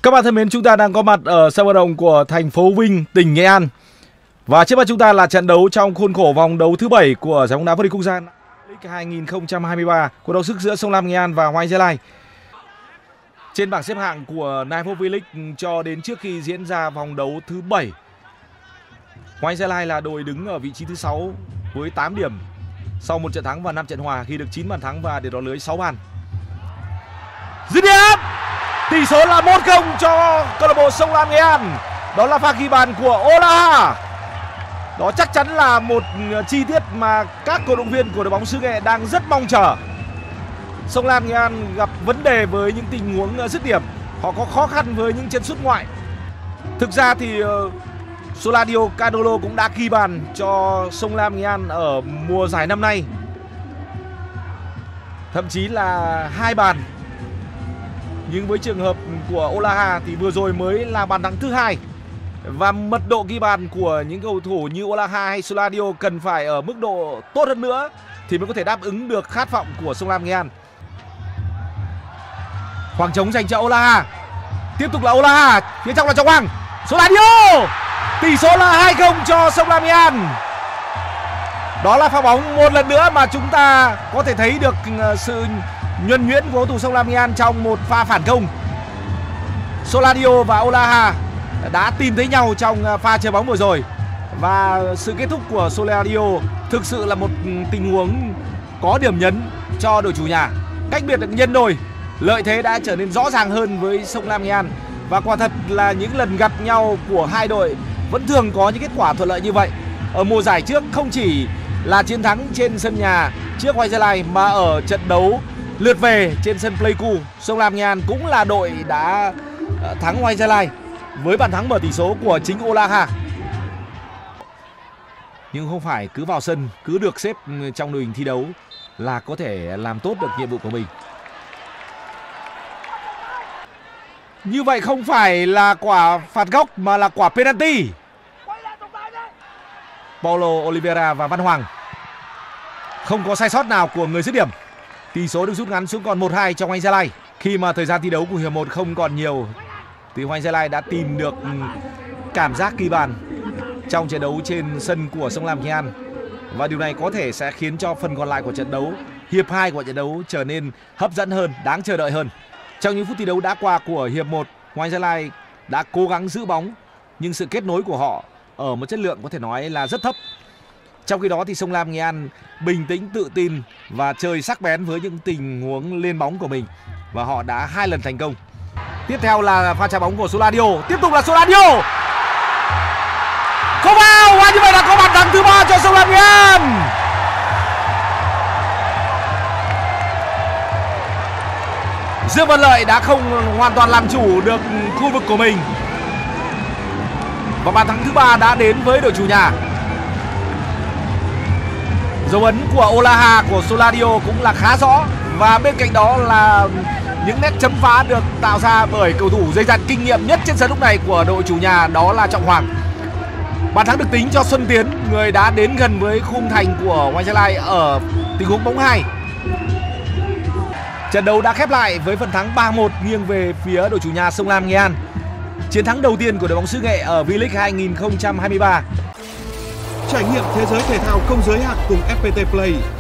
Các bạn thân mến, chúng ta đang có mặt ở sân vận động của thành phố Vinh, tỉnh Nghệ An. Và trước mắt chúng ta là trận đấu trong khuôn khổ vòng đấu thứ 7 của giải bóng đá vô địch quốc gia League 2023, cuộc đấu sức giữa Sông Lam Nghệ An và Hoàng Anh Gia Lai. Trên bảng xếp hạng của Naipho V-League cho đến trước khi diễn ra vòng đấu thứ 7, Hoàng Anh Gia Lai là đội đứng ở vị trí thứ 6 với 8 điểm sau một trận thắng và 5 trận hòa khi được 9 bàn thắng và để đón lưới 6 bàn. Dứt điểm! Tỷ số là 1-0 cho câu lạc bộ Sông Lam Nghệ An. Đó là pha ghi bàn của Olaha. Đó chắc chắn là một chi tiết mà các cổ động viên của đội bóng xứ Nghệ đang rất mong chờ. Sông Lam Nghệ An gặp vấn đề với những tình huống dứt điểm. Họ có khó khăn với những chân sút ngoại. Thực ra thì Soladio Canolo cũng đã ghi bàn cho Sông Lam Nghệ An ở mùa giải năm nay, thậm chí là 2 bàn. Nhưng với trường hợp của Olaha thì vừa rồi mới là bàn thắng thứ 2. Và mật độ ghi bàn của những cầu thủ như Olaha hay Soladio cần phải ở mức độ tốt hơn nữa thì mới có thể đáp ứng được khát vọng của Sông Lam Nghệ An. Khoảng trống dành cho Olaha. Tiếp tục là Olaha, phía trong là Trọng Hoàng. Soladio! Tỷ số là 2-0 cho Sông Lam Nghệ An. Đó là pha bóng một lần nữa mà chúng ta có thể thấy được sự nhuần nhuyễn của cầu thủ Sông Lam Nghệ An trong một pha phản công. Soladio và Olaha đã tìm thấy nhau trong pha chơi bóng vừa rồi. Và sự kết thúc của Soladio thực sự là một tình huống có điểm nhấn cho đội chủ nhà. Cách biệt được nhân đôi, lợi thế đã trở nên rõ ràng hơn với Sông Lam Nghệ An. Và quả thật là những lần gặp nhau của hai đội vẫn thường có những kết quả thuận lợi như vậy. Ở mùa giải trước không chỉ là chiến thắng trên sân nhà trước Hoàng Anh Gia Lai mà ở trận đấu lượt về trên sân Pleiku, Sông Lam Nghệ An cũng là đội đã thắng Hoàng Anh Gia Lai với bàn thắng mở tỷ số của chính Olaha. Nhưng không phải cứ vào sân, cứ được xếp trong đội hình thi đấu là có thể làm tốt được nhiệm vụ của mình. Như vậy không phải là quả phạt góc mà là quả penalty. Paulo Oliveira và Văn Hoàng. Không có sai sót nào của người dứt điểm. Tỷ số được rút ngắn xuống còn 1-2 cho Hoàng Anh Gia Lai. Khi mà thời gian thi đấu của hiệp 1 không còn nhiều thì Hoàng Anh Gia Lai đã tìm được cảm giác ghi bàn trong trận đấu trên sân của Sông Lam Nghệ An. Và điều này có thể sẽ khiến cho phần còn lại của trận đấu, hiệp 2 của trận đấu trở nên hấp dẫn hơn, đáng chờ đợi hơn. Trong những phút thi đấu đã qua của hiệp 1, Hoàng Anh Gia Lai đã cố gắng giữ bóng nhưng sự kết nối của họ ở một chất lượng có thể nói là rất thấp. Trong khi đó thì Sông Lam Nghệ An bình tĩnh, tự tin và chơi sắc bén với những tình huống lên bóng của mình. Và họ đã 2 lần thành công. Tiếp theo là pha chạm bóng của Soladio. Tiếp tục là Soladio. Không vào. Và như vậy là có bàn thắng thứ 3 cho Sông Lam Nghệ An. Dương Văn Lợi đã không hoàn toàn làm chủ được khu vực của mình. Và bàn thắng thứ 3 đã đến với đội chủ nhà. Dấu ấn của Olaha, của Soladio cũng là khá rõ. Và bên cạnh đó là những nét chấm phá được tạo ra bởi cầu thủ dày dặn kinh nghiệm nhất trên sân lúc này của đội chủ nhà, đó là Trọng Hoàng. Bàn thắng được tính cho Xuân Tiến, người đã đến gần với khung thành của Hoàng Anh Gia Lai ở tình huống bóng 2. Trận đấu đã khép lại với phần thắng 3-1 nghiêng về phía đội chủ nhà Sông Lam Nghệ An. Chiến thắng đầu tiên của đội bóng xứ Nghệ ở V-League 2023. Trải nghiệm thế giới thể thao không giới hạn cùng FPT Play.